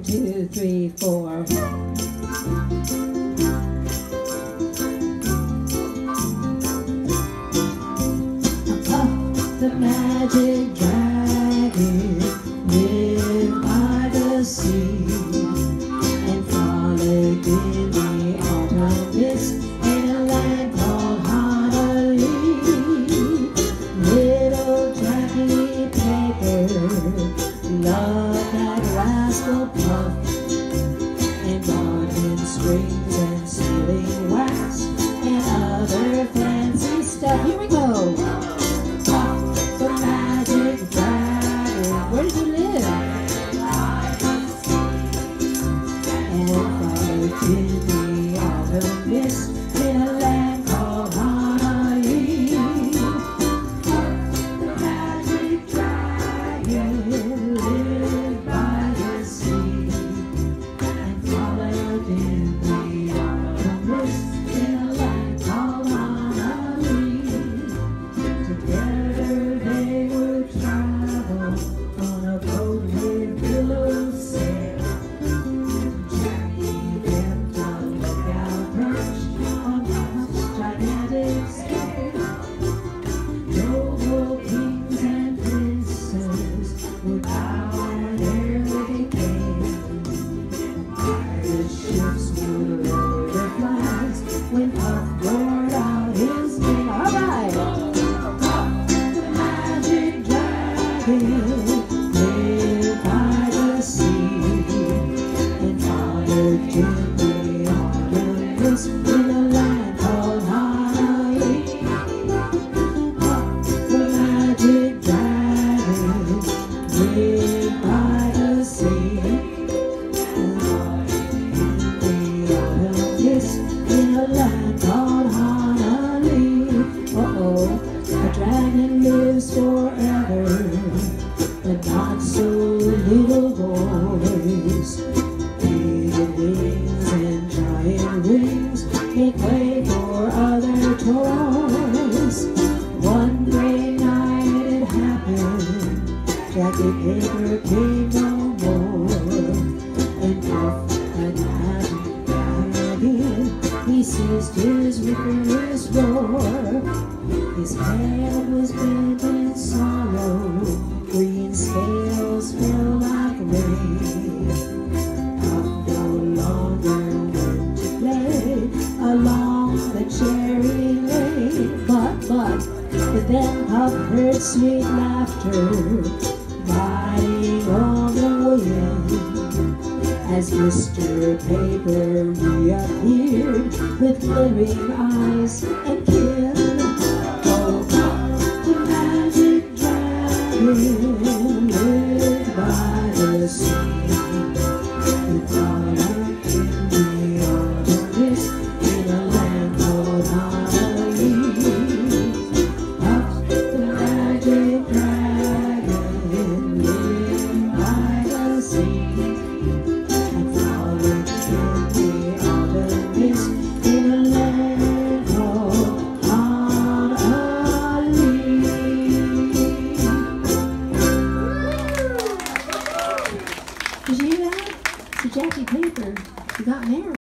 1, 2, 3, 4. The magic dragon lived by the sea and frolicked in the autumn mist in a land called Honolulu. Little Jackie Paper loved that rascal Puff and bought him strings and sealing wax and other fancy stuff. Here we go. Where did you live? And followed in the autumn mist in a land called Honolulu. The magic dragon lived by the sea and followed in the autumn mist in a land called Honolulu. Together they would travel on a boat with billows sail. Jackie kept a lookout perch on Puff's gigantic scale. Noble kings and princes would bow whenever they came. Pirate ships would lower their flags when Puff roared out his name. All right! The magic dragon lived by the sea and followed in the autumn mist in a land called Honolulu. The magic dragon lived by the sea and followed in the autumn mist in a land called Honolulu. A dragon lives forever, but not so little boys. Big wings and giant rings make way for other toys. One great night it happened, Jackie Paper came no more, and Puff that magic dragon, he ceased his rigorous roar. His head was bent in sorrow, green scales fell like rain. Puff no longer went to play along the cherry lane. But then Puff heard sweet laughter riding on the wind, as Mr. Paper reappeared with glittering eyes and kin. Oh, the magic dragon lived by the sea